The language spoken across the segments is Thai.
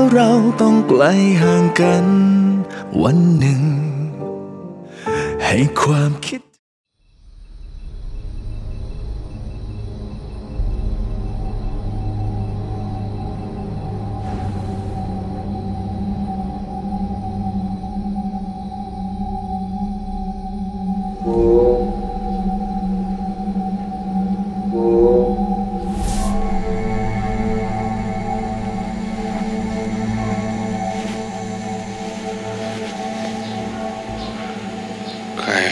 เราต้องไกลห่างกันวันหนึ่งให้ความคิดใคร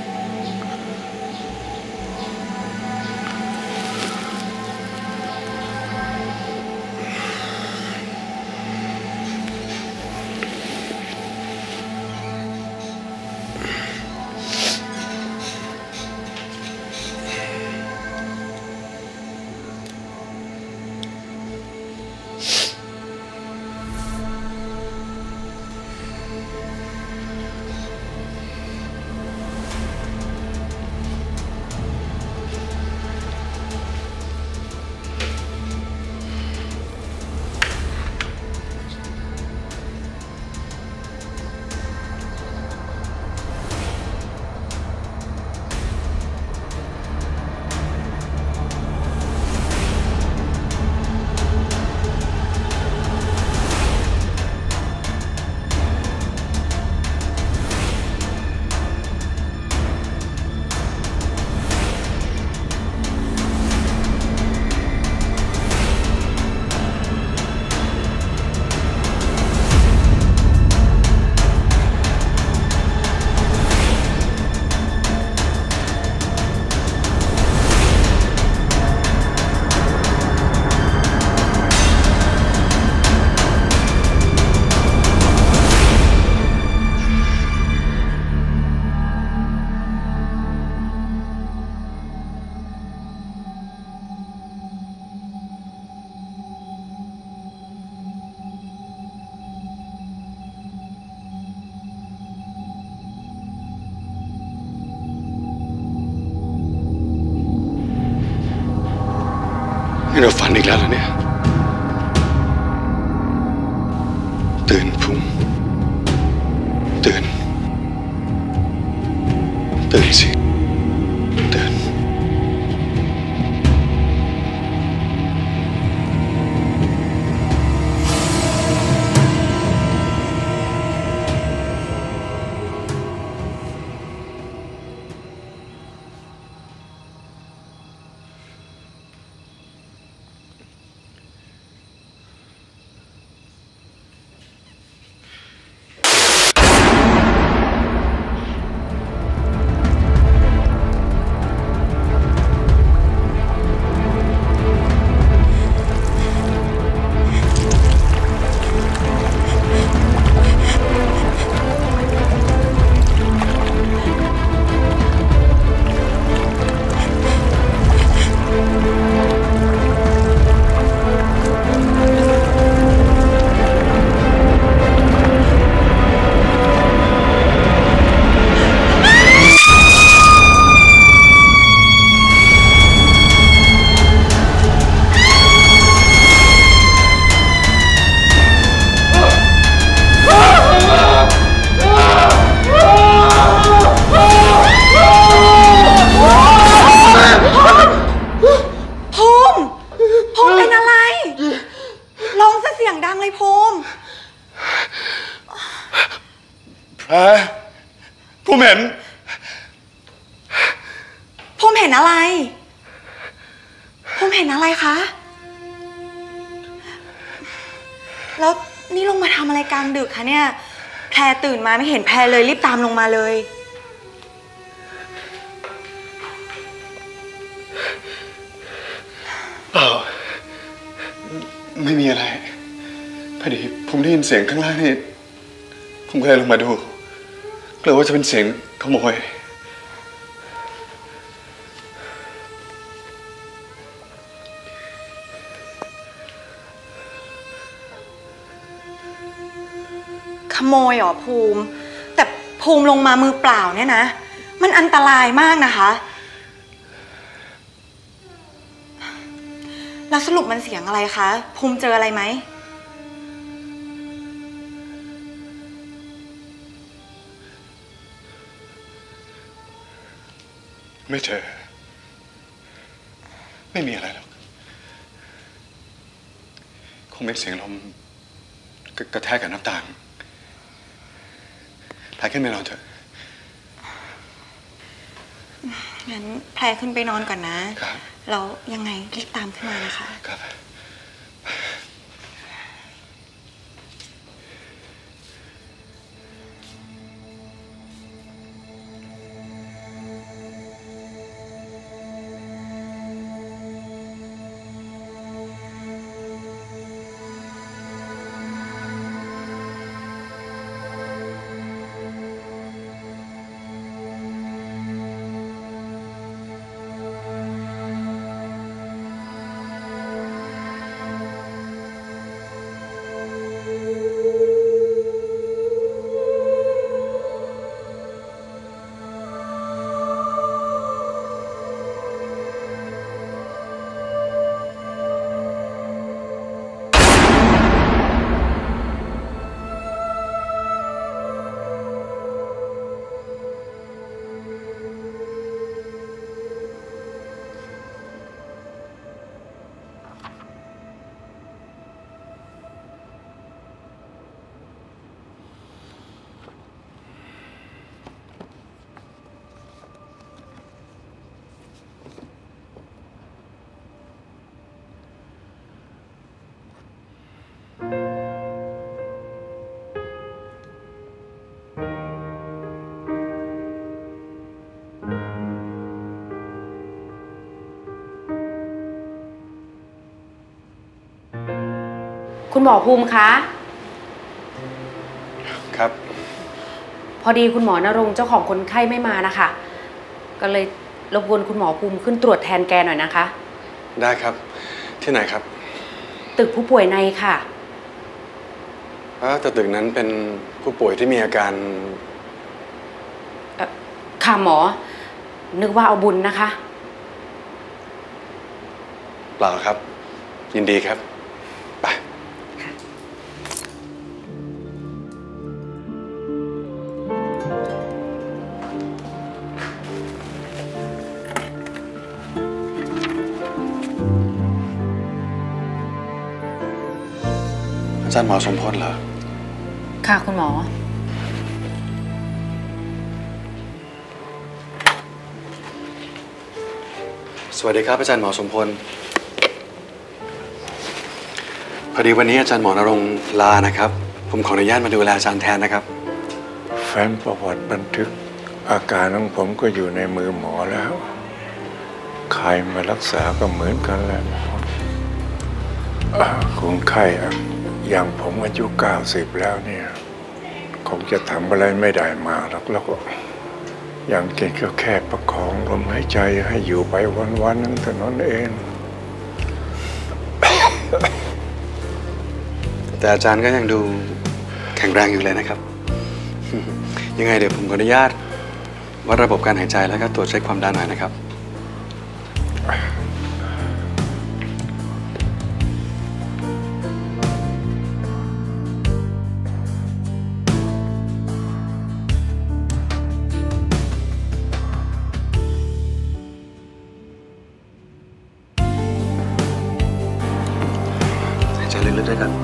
นี่เราฝันอีกแล้วเหรอเนี่ยตื่นพุ่งตื่นสิตื่นผมเห็นอะไรคะแล้วนี่ลงมาทำอะไรกลางดึกคะเนี่ยแพรตื่นมาไม่เห็นแพรเลยรีบตามลงมาเลยเปล่าไม่มีอะไรพอดีผมได้ยินเสียงข้างล่างนี่ผมก็เลยลงมาดูกลัวว่าจะเป็นเสียงขโมยขโมยเหรอภูมิแต่ภูมิลงมามือเปล่าเนี่ยนะมันอันตรายมากนะคะแล้วสรุปมันเสียงอะไรคะภูมิเจออะไรไหมไม่เจอไม่มีอะไรหรอกคงเป็นเสียงลมกระแทกกับหน้าต่างแพรขึ้นไปนอนเถอะงั้นแพรขึ้นไปนอนก่อนนะแล้วยังไงรีบตามขึ้นมานะคะครับคุณหมอภูมิคะครับพอดีคุณหมอนรงค์เจ้าของคนไข้ไม่มานะคะก็เลยรบกวนคุณหมอภูมิขึ้นตรวจแทนแกหน่อยนะคะได้ครับที่ไหนครับตึกผู้ป่วยในค่ะแต่ตึกนั้นเป็นผู้ป่วยที่มีอาการค่ะหมอนึกว่าเอาบุญนะคะเปล่าครับยินดีครับไปอาจารย์หมอสมพลเหรอค่ะคุณหมอสวัสดีครับอาจารย์หมอสมพลพอดีวันนี้อาจารย์หมอนรงค์ลานะครับผมขออนุญาตมาดูแลอาจารย์แทนนะครับแฟ้มประวัติบันทึกอาการของผมก็อยู่ในมือหมอแล้วใครมารักษาก็เหมือนกันแหละคนไข้อย่างผมอายุ90แล้วเนี่ยคงจะทำอะไรไม่ได้มากแล้วก็อย่างเก่งก็แค่ประคองลมหายใจให้อยู่ไปวันๆนึงเท่านั้นเองแต่อาจารย์ก็ยังดูแข็งแรงอยู่เลยนะครับยังไงเดี๋ยวผมขออนุญาตวัดระบบการหายใจแล้วก็ตรวจเช็คความดันหน่อยนะครับหายใจลึกๆด้วยกัน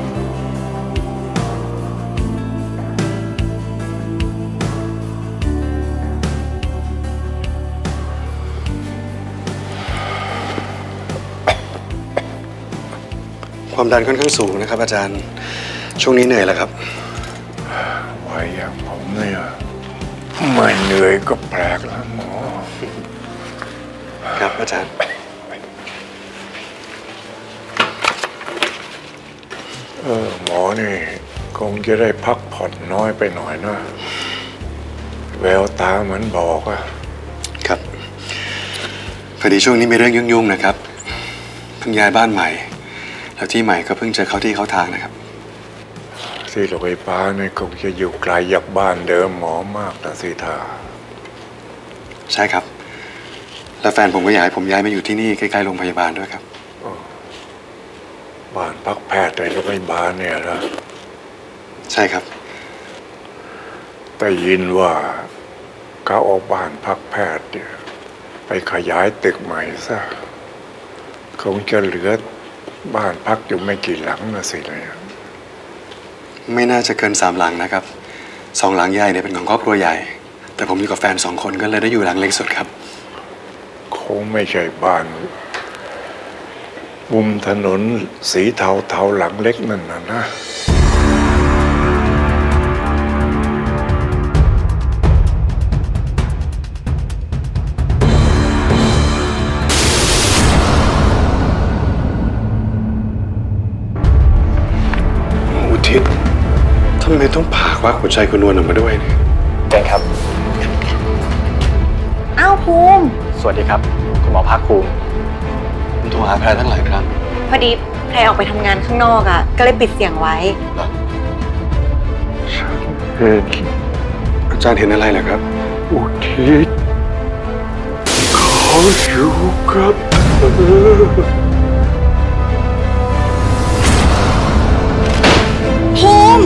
ความดันค่อนข้างสูงนะครับอาจารย์ช่วงนี้เหนื่อยแล้วครับไว้อย่างผมเนี่ยไม่เหนื่อยก็แปลกแล้วหมอครับอาจารย์หมอนี่คงจะได้พักผ่อนน้อยไปหน่อยนะแววตาเหมือนบอกอะครับพอดีช่วงนี้มีเรื่องยุ่งๆนะครับเพิ่งย้ายบ้านใหม่แล้วที่ใหม่ก็เพิ่งจะเข้าที่เข้าทางนะครับที่โรงพยาบาลนี่คงจะอยู่ไกลจากบ้านเดิมหมอมากนะสิท่าใช่ครับและแฟนผมก็อยากให้ผมย้ายมาอยู่ที่นี่ใกล้ๆโรงพยาบาลด้วยครับบ้านพักแพทย์ในโรงพยาบาลเนี่ยนะใช่ครับแต่ยินว่าเขาเอาบ้านพักแพทย์เนี่ยไปขยายตึกใหม่ซะคงจะเหลือบ้านพักอยู่ไม่กี่หลังนะสิเลยไม่น่าจะเกิน3 หลังนะครับ2 หลังใหญ่เนี่ยเป็นของครอบครัวใหญ่แต่ผมอยู่กับแฟน2 คนก็เลยได้อยู่หลังเล็กสุดครับคงไม่ใช่บ้านมุมถนนสีเทาๆหลังเล็กนั่นนะอุทิศทำไมต้องผ่าควักหัวใจคุณนวลออกมาด้วยเนี่ยเจนครับอ้าวภูมิสวัสดีครับ คุณหมอภาคภูมิผมโทรหาแพรตั้งหลายครั้งพอดีแพรออกไปทำงานข้างนอกอ่ะก็เลยปิดเสียงไว้อาจารย์เห็นอะไรเหรอครับอุทิศเขาอยู่กับภูมิ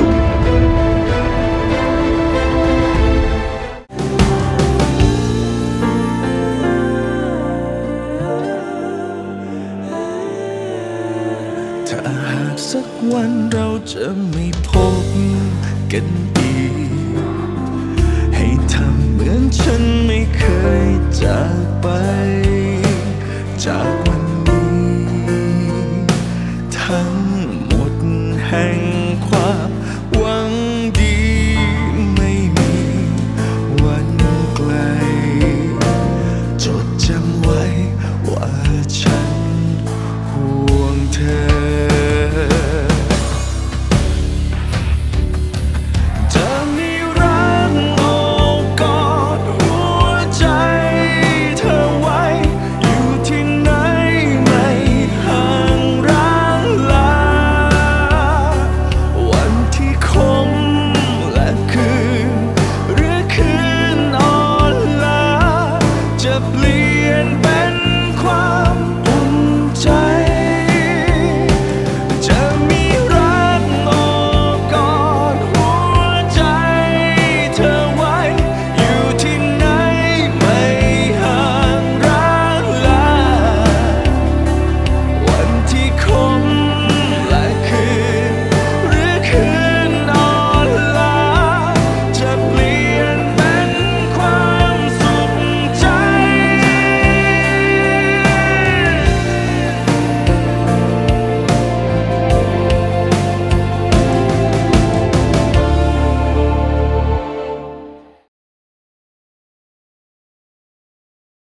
ถ้าหากสักวันเราจะไม่พบกันอีกให้ทำเหมือนฉันไม่เคยจากไปจากวันนี้ทั้งหมดแห่งความหวังดีไม่มีวันไกลจดจำไว้ว่าฉันห่วงเธอจะมีรักโอบกอดหัวใจเธอไว้อยู่ที่ไหนไม่ห่างร้างลาวันที่คมและคืนหรือคืนอ่อนล้าจะเปลี่ยนไป